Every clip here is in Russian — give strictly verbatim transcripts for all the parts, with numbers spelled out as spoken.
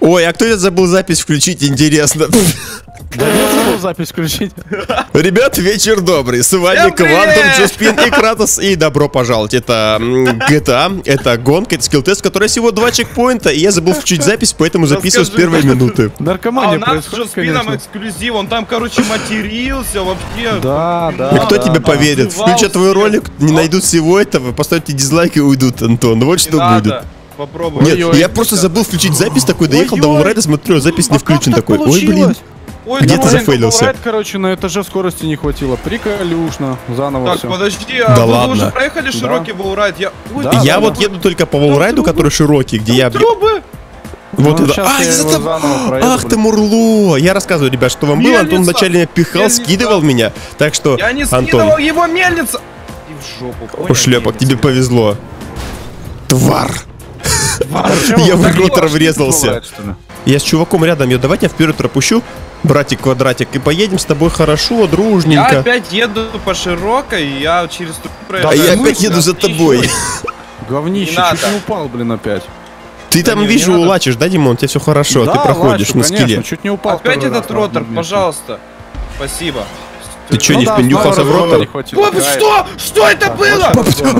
Ой, а кто это забыл запись включить, интересно? Да я забыл запись включить. Ребят, вечер добрый. С вами Квантум, Джоспин и Кратос. И добро пожаловать. Это джи ти эй, это гонка, это скилл-тест, у которой всего два чекпоинта. И я забыл включить запись, поэтому записываю с первой минуты. Наркомания происходит, конечно. А у нас с Джоспином эксклюзив, он там, короче, матерился вообще. Да, да. И кто тебе поверит? Включа твой ролик, не найдут всего этого, поставьте дизлайк и уйдут, Антон. Вот что будет. Попробуй. Нет, я просто забыл включить запись такой, доехал до Валрайда, смотрю, запись не включен такой. Ой, блин. Ой, где ты зафейлился? Валрайд, короче, на этаже скорости не хватило. Приколюшно. Заново так, все. подожди, а да вы ладно. уже проехали широкий Валрайд? Я, Ой, да, я да, вот да. еду только по Валрайду, который широкий, где я... Трубы! Вот ну, это. А, из-за того. Ах ты мурло! Я рассказываю, ребят, что вам было. Антон вначале меня пихал, мельница. Скидывал меня. Так что, я не Антон... скидывал его, мельница! И в жопу, понял? Шлепок, тебе повезло. Твар! Твар. Я в ротор врезался. Я с чуваком рядом, я давайте я вперед пропущу, братик Квадратик, и поедем с тобой хорошо, дружненько. Я опять еду по широкой, я через... Да, а я опять еду за тобой. Говнище, чуть не упал, блин, опять. Ты там, вижу, лачишь, да, Димон? У тебя все хорошо, ты проходишь на скилле. Чуть не упал. Опять этот ротор, пожалуйста. Спасибо. Ты что, не впендюхался в ротор? Что? Что это было?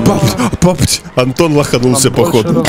Антон лоханулся, походу.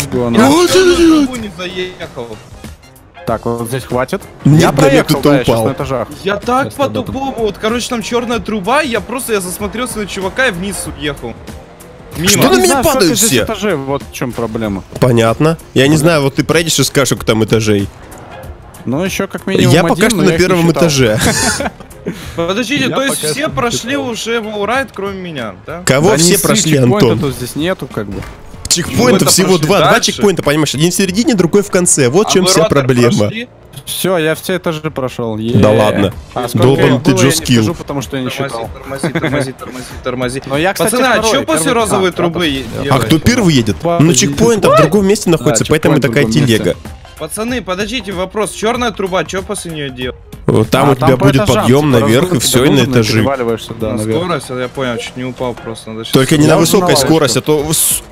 Не заехал. Так, вот здесь хватит. Я проехал, да, на упал. Я так по-тупому, вот, короче, там черная труба, я просто, я засмотрелся на чувака и вниз уехал. Мимо. Что на меня падают все? Этажей, вот в чем проблема. Понятно. Я не знаю, вот ты проедешь и скажешь, сколько там этажей. Ну, еще как минимум я пока что на первом этаже. Подождите, то есть все прошли уже Валрайд, кроме меня, да? Кого все прошли, Антон? Здесь нету, как бы. Чекпоинтов всего два, два чекпоинта, понимаешь, один в середине, другой в конце, вот в чем вся проблема. Все, я все этажи прошел. Да ладно, долбан ты Джо скилл. Потому что я не считал. Тормози, тормози, тормози, тормози. Но я, кстати, пацаны, а что после розовой трубы? А кто первый едет? Ну чекпоинт в другом месте находится, поэтому такая телега. Пацаны, подождите, вопрос. Черная труба, что после нее делать? Вот там у тебя будет подъем наверх и все, и на этажи. На скорость, я понял, чуть не упал просто. Только не на высокой скорости, а то...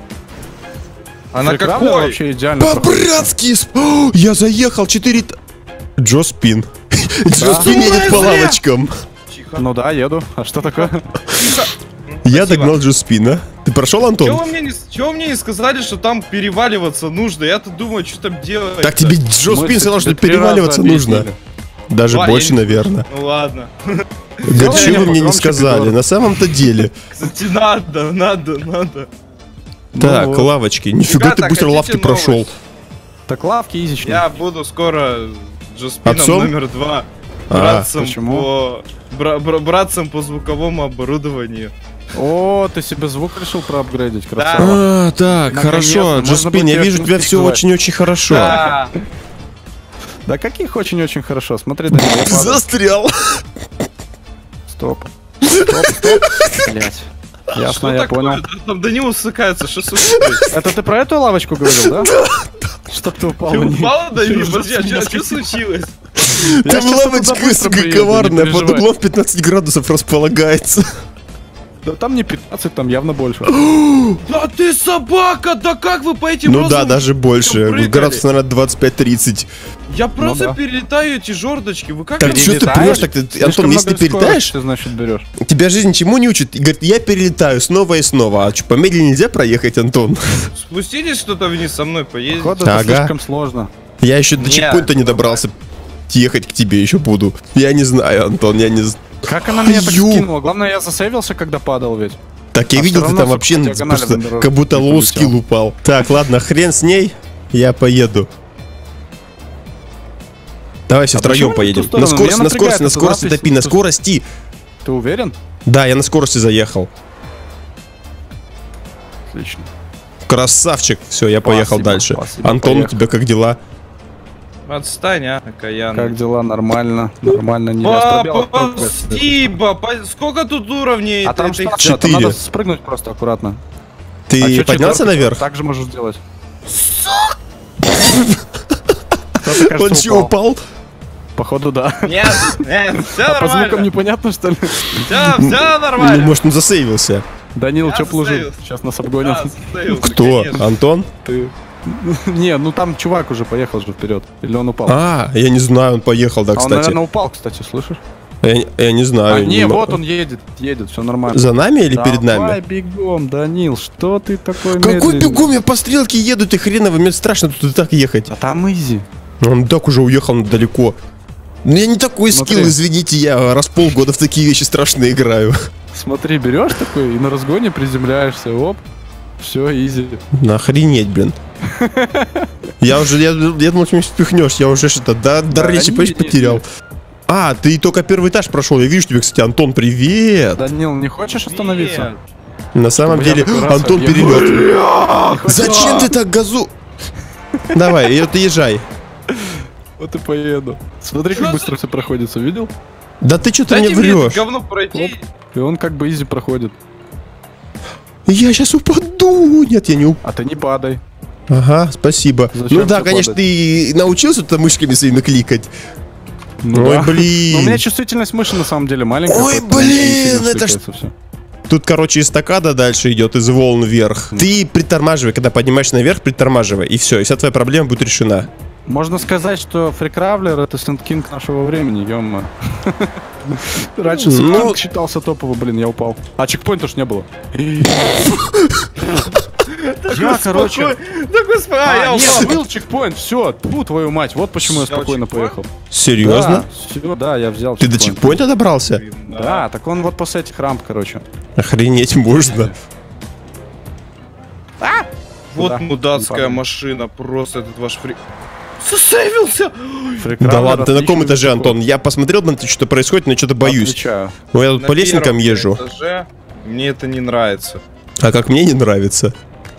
А на какой? Вообще идеально. По-братски! Я заехал, четыре... Джоспин. Джоспин едет по лавочкам. Ну да, еду. А что такое? Я догнал Джоспина. Ты прошел, Антон? Чего вы, мне не, чего вы мне не сказали, что там переваливаться нужно? Я-то думаю, что там делать. Так тебе Джоспин сказал, что переваливаться нужно. Даже Два, больше, не... наверное. Ну ладно. Говорит, что вы мне не сказали? На самом-то деле. Кстати, надо, надо, надо. Так, ну, лавочки. Нифига Ребята, ты быстро лавки новость? Прошел. Так, лавки изичные. Я буду скоро Джоспином номер два. Братцем, а, по... Бра бра братцем по звуковому оборудованию. О, ты себе звук решил проапгрейдить, красава. Да. А, так, хорошо, Джоспин, я вижу, у тебя все очень-очень хорошо. Да. Да каких очень-очень хорошо, смотри, Данил. Застрял. Стоп. Стоп, стоп. Блять. Ясно, что я такое? понял. Там Данил усыкается, что случилось? Это ты про эту лавочку говорил, да? Чтоб ты упал. Ты упал, Данил? Подожди, а что случилось? Там лавочка, сука, коварная, под углом пятнадцать градусов располагается. Да там не пятнадцать, там явно больше. Да ты собака, да как вы по этим Ну да, даже больше, градусов, наверное, двадцать пять тридцать. Я просто ну, да. перелетаю эти жердочки, вы как? Так что ты прешь, так ты, Антон, если ты перелетаешь, ты, значит, берешь. Тебя жизнь чему не учит? И говорит, я перелетаю снова и снова. А что, помедленнее нельзя проехать, Антон? Спуститесь кто-то вниз со мной, поездить. Походу, это ага. слишком сложно. Я еще до чекпоинта не добрался. Ехать к тебе еще буду. Я не знаю, Антон, я не знаю. Как она меня так скинула? Главное, я засейвился, когда падал ведь. Так, я а видел, ты там вообще просто как будто лоу скилл упал. Так, ладно, хрен с ней, я поеду. Давай все а втроем поедем. На скорости, на скорости, на скорости топи, на скорости. Ты уверен? Да, я на скорости заехал. Отлично. Красавчик. Все, я поехал спасибо, дальше. Спасибо, Антон, поехал. У тебя как дела? Отстань, а, окаянный. Как дела? Нормально. Нормально, не Папа, спасибо. Сколько тут уровней? А там что? Четыре. Надо спрыгнуть просто аккуратно. Ты а поднялся наверх? Так же можешь сделать. Он что, упал? Походу, да. Нет, нет, все а нормально. По звукам непонятно, что ли? Все, все нормально. Ну, может, он засейвился. Данил, что плужит? Сейчас нас обгонят. Кто? Антон? Ты. Не, ну там чувак уже поехал же вперед. Или он упал? А, я не знаю, он поехал, да, а он, кстати. наверное, упал, кстати, слышишь? Я, я не знаю. А, не, не вот м- он едет, едет, все нормально. За нами или Давай перед нами? бегом, Данил, что ты такой Какой медленный? бегом? Я по стрелке еду, ты хреново, мне страшно тут и так ехать. А там изи. Он так уже уехал далеко. Ну я не такой Смотри. скилл, извините, я раз в полгода в такие вещи страшные играю. Смотри, берешь такой и на разгоне приземляешься, оп, все, изи. Охренеть, блин. Я уже, я, я думал, что меня впихнешь, я уже что-то, да, дар речи не, почти не, потерял. А, ты только первый этаж прошел, я вижу тебя, кстати, Антон, привет. Данил, не хочешь остановиться? На самом Чтобы я деле, такой раз Антон объехал. перелет. Зачем ты так газу? Давай, и вот езжай. Вот и поеду. Смотри, как быстро все проходится, видел? Да ты что-то Дайте мне мне это врешь. говно пройти. И он как бы изи проходит. Я сейчас упаду. Нет, я не упаду. А ты не падай. Ага, спасибо. Зачем Ну да, тебе конечно, падать? ты научился-то мышками своими кликать. Ну Ой, да. блин. Но у меня чувствительность мыши на самом деле маленькая. Ой, поэтому не блин, сильно это ж- сликается всё. Тут, короче, эстакада дальше идет из волн вверх. Ты притормаживай, когда поднимаешься наверх, притормаживай. И все, и вся твоя проблема будет решена. Можно сказать, что фрикравлер это Сэнд-Кинг нашего времени, ё-моё. Раньше Ну- Сэнд-Кинг считался топовым, блин, я упал. А чекпоинта ж не было. Я, короче... Такой спа, А, я нет, упал. был чекпоинт, все, тьфу, твою мать, вот почему я Взял спокойно чекпоинт? поехал. Серьезно? Да, всё, да, я взял Ты до чекпоинт. чекпоинта добрался? Да, так он вот после этих рамп, короче. Охренеть можно. Вот Да, мудацкая не падай. машина, просто этот ваш фри... Засейвился! Да Фрикравлер ладно, ты на каком отличный этаже, высоко. Антон? Я посмотрел на то, что происходит, но что-то боюсь. Отвечаю. Ну, я тут На по лестникам первом езжу. этаже мне это не нравится. А как мне не нравится.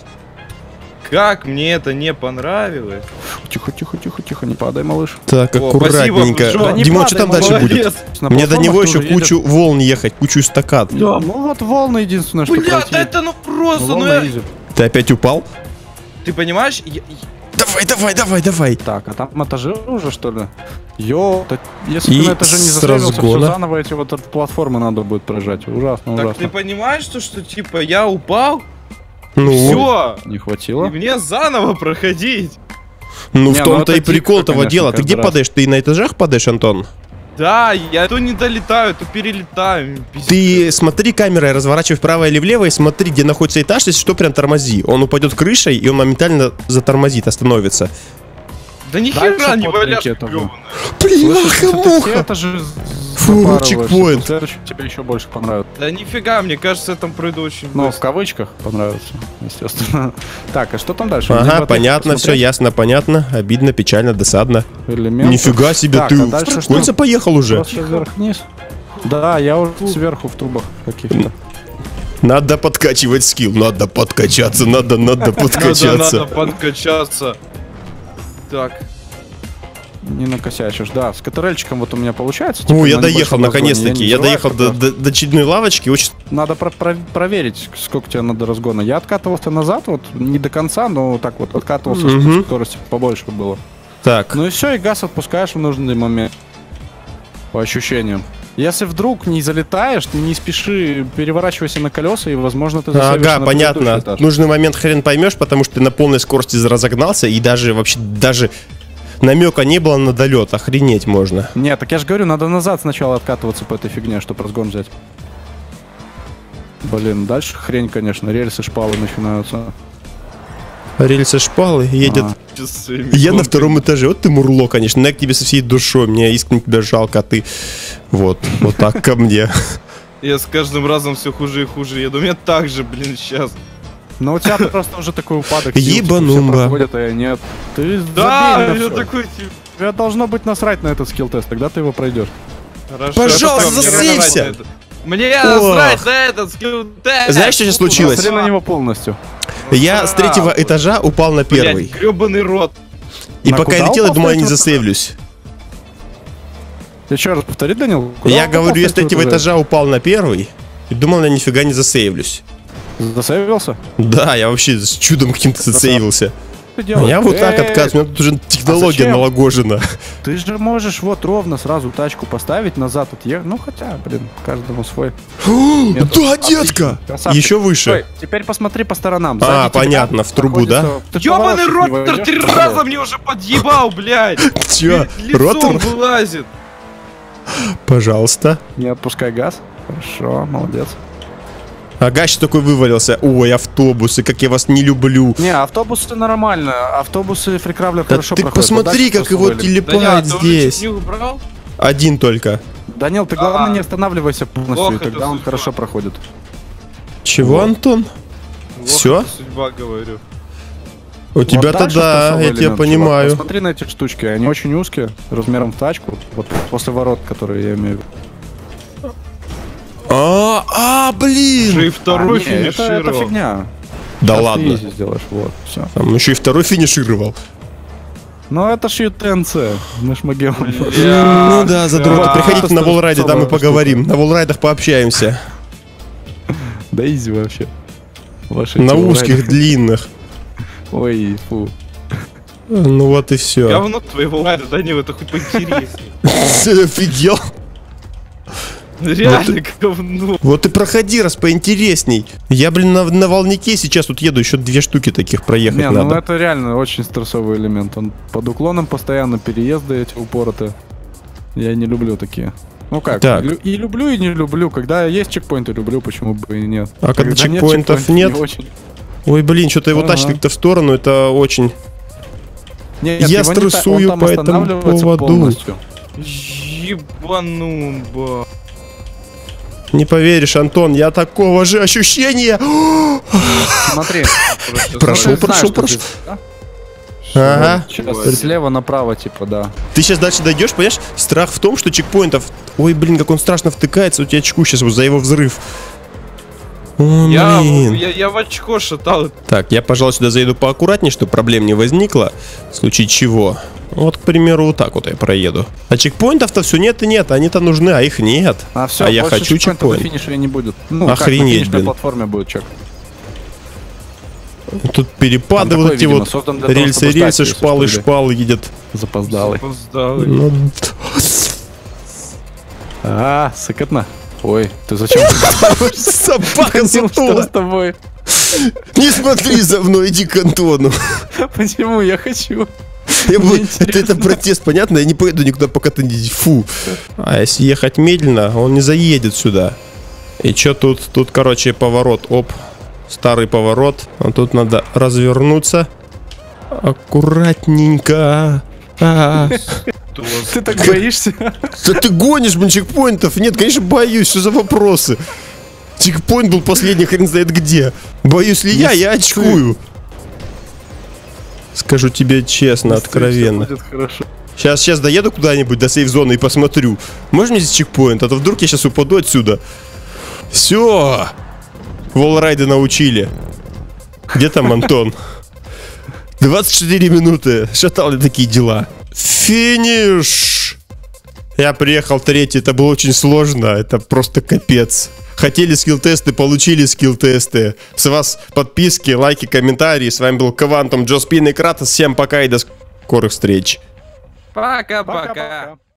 Как мне это не понравилось. Тихо, тихо, тихо, тихо, не падай, малыш. Так, О, аккуратненько. спасибо, Джо. не Димон, падай, что там дальше Молодец. будет? На Мне до него платформах еще тоже кучу волн ехать, кучу эстакад. едет. Да, ну вот волны единственное, что Бля, пройти. да это ну просто, Ну, ну волны я... изи. Ты опять упал? Ты понимаешь? Я- Давай, давай, давай, давай. Так, а там этажи уже, что ли? Йо, так если И ты на этаже не с засейвился, все разгона. заново эти вот от платформы надо будет прожать. Ужасно, Так ты ужасно. понимаешь, что, что типа я упал, Ну, все, Не и хватило? мне заново проходить. ну Не, в ну том-то это и прикол дико, того конечно, дела. Ты каждый где раз. падаешь? Ты на этажах падаешь, Антон? Да, я то не долетаю, то перелетаю. пиздец. Ты смотри камерой, разворачивай вправо или влево и смотри, где находится этаж, если что, прям тормози. Он упадет крышей, и он моментально затормозит, остановится. Да ни Дальше хера не подники валяшка этого. грёбаная. Слышишь, если ты все Бляха-муха! этажи Фу, запарываешь, чекпоинт. то следующий тебе еще больше понравится. Да нифига, мне кажется, я там пройду очень Ну, в быстро. кавычках понравится, естественно. Так, а что там дальше? Мне Ага, бы понятно, все посмотреть ясно, понятно. Обидно, печально, досадно. элементы. Нифига себе, Так, ты а в дальше что? кольца поехал уже. Просто вверх-вниз? Да, я уже сверху в трубах каких-то. Надо подкачивать скилл, надо подкачаться, надо, надо Надо, подкачаться. надо подкачаться. Так. Не накосячишь, да. С КТРЛьчиком вот у меня получается. типа, О, я на доехал, небольшом разгоне. наконец-таки. не Я взрываюсь доехал как до, раз. до, до очередной лавочки. Очень... Надо про- про- проверить, сколько тебе надо разгона. Я откатывался назад, вот не до конца, но так вот откатывался, Мгм. чтобы скорости побольше было. Так, Ну и все, и газ отпускаешь в нужный момент. По ощущениям. Если вдруг не залетаешь, ты не спеши, переворачивайся на колеса, и, возможно, ты засейвишься ага, на понятно. предыдущий этаж. Нужный момент хрен поймешь, потому что ты на полной скорости разогнался, и даже вообще даже намека не было на долет. Охренеть можно. Нет, так я же говорю, надо назад сначала откатываться по этой фигне, чтобы разгон взять. Блин, дальше хрень, конечно, рельсы, шпалы начинаются. Рельсы шпалы, едет. А. Часы, Я на втором этаже. Вот ты мурло, конечно. Я к тебе со всей душой. Мне искренне тебя жалко, а ты вот, вот так ко мне. Я с каждым разом все хуже и хуже еду. У меня так же, блин, сейчас. Но у тебя просто уже такой упадок. сил, типа, Ебанумба. все проходят, а я нет. Ты Да, забей на я всё. такой, типа, Тебе должно быть насрать на этот скилл-тест, тогда ты его пройдешь. хорошо. Пожалуйста, Мне засейвся. насрать на это. Мне Ох. насрать на этот скилл-тест. Знаешь, что сейчас случилось? Посмотри на него полностью. Я с третьего этажа упал на первый. Блять, гребаный рот. И На пока я куда летел, я упал думал, я с не третьего? засейвлюсь. Еще раз повтори, Данил. Куда Я он упал говорю, я с третьего третьего этажа упал на первый. И думал, я нифига не засейвлюсь. Засейвился? Да, я вообще с чудом каким-то засейвился. Что ты делаешь? Я вот так Э, откат, у меня тут уже технология зачем? налагожена. Ты же можешь вот ровно сразу тачку поставить, назад отъехать. Ну хотя, блин, каждому свой. Да, детка! Еще выше. Стой, теперь посмотри по сторонам. А, понятно, в трубу, да? Ёбаный ротор три раза мне уже подъебал, блядь! Чё, ротор? Лицом вылазит. Пожалуйста. Не отпускай газ. Хорошо, молодец. Ага, еще такой вывалился. Ой, автобусы, как я вас не люблю. Не, автобусы нормально. Автобусы фрикравлер Да хорошо ты проходят. посмотри, как его телепать здесь. Один только. Данил, ты главное не останавливайся полностью, Ох, и тогда это он судьба. хорошо проходит. Чего, Вот. Антон? Все? Это судьба, говорю. У тебя-то Вот дальше да, стрессовый я тебя элемент, понимаю. чувак. Посмотри на эти штучки, они очень узкие, размером в тачку. Вот после ворот, которые я имею в виду. А, а, Уже блин! и второй А, не, это, это финишировал. фигня. Да Сейчас ты ладно. изи сделаешь, вот, все. Там еще и второй финишировал. Ну это ж ю ти эн си, мы ж могем. Ну да, задрот. да. Приходите на Просто волрайде, там мы особая поговорим. На волрайдах пообщаемся. Да изи вообще. Ваши На эти узких, лайны. длинных. Ой, фу. Ну вот и все. Говно твоего лайда, Данил, это хоть поинтереснее. Офигел. Реально говно. Вот и проходи, раз поинтересней. Я, блин, на, на волнике сейчас тут еду, еще две штуки таких проехать Не, ну надо. это реально очень стрессовый элемент. Он под уклоном постоянно, переезды эти упоротые. Я не люблю такие. Ну как, Так. лю- и люблю, и не люблю. Когда есть чекпоинты, люблю, почему бы и нет. А когда нет чекпоинтов чекпоинтов, нет? не очень. Ой, блин, что-то его Ага. тащит как-то в сторону, это очень... Нет, Я его не та- стрессую он там по этому останавливается поводу. полностью. Ебанумба. Не поверишь, Антон, я такого же ощущения. Смотри. Прошел, Ну, ты знаешь, прошел, что прошел. здесь, да? Ага. Сейчас слева направо, типа, да. Ты сейчас дальше дойдешь, понимаешь? Страх в том, что чекпоинтов... Ой, блин, как он страшно втыкается, у тебя очку сейчас вот за его взрыв. О, Я, блин. я, я в очко шатал. Так, я, пожалуй, сюда заеду поаккуратнее, чтобы проблем не возникло. В случае чего. Вот, к примеру, вот так вот я проеду. А чекпоинтов-то все нет и нет, они-то нужны, а их нет. А все, А я хочу чекпоинтов чекпоинт. до финиша не будет. Ну, Охренеть, как, на финишной блин. платформе будет чек. Тут перепады Там вот такой, эти видимо, вот. создан для того, Рельсы, чтобы ждать, рельсы, если шпалы, что, или- шпалы едет. Запоздалый. Запоздалый. Ну, А, сыкотно. Ой, ты зачем? собака Что затула. с тобой? Не смотри за мной, иди к Антону. Почему я хочу? Я Мне буду- это, это интересно. протест, понятно? Я не поеду никуда, пока ты не... Фу. А если ехать медленно, он не заедет сюда. И чё тут? Тут, короче, поворот. Оп. Старый поворот. А тут надо развернуться. Аккуратненько. А. Ты так боишься? Да ты гонишь, блин, чекпоинтов? Нет, конечно, боюсь. Что за вопросы? Чекпоинт был последний, хрен знает где. Боюсь ли я, я очкую. Скажу тебе честно, откровенно. Будет хорошо. Сейчас, сейчас доеду куда-нибудь до сейф-зоны и посмотрю. Можно здесь чекпоинт? А то вдруг я сейчас упаду отсюда. Все. Волрайды научили. Где там Антон? двадцать четыре минуты. Шатал ли такие дела? Финиш! Я приехал третий. Это было очень сложно. Это просто капец. Хотели скилл-тесты, получили скилл-тесты. С вас подписки, лайки, комментарии. С вами был Квантум, Джо Спин и Кратос. Всем пока и до скорых встреч. Пока-пока. Пока-пока.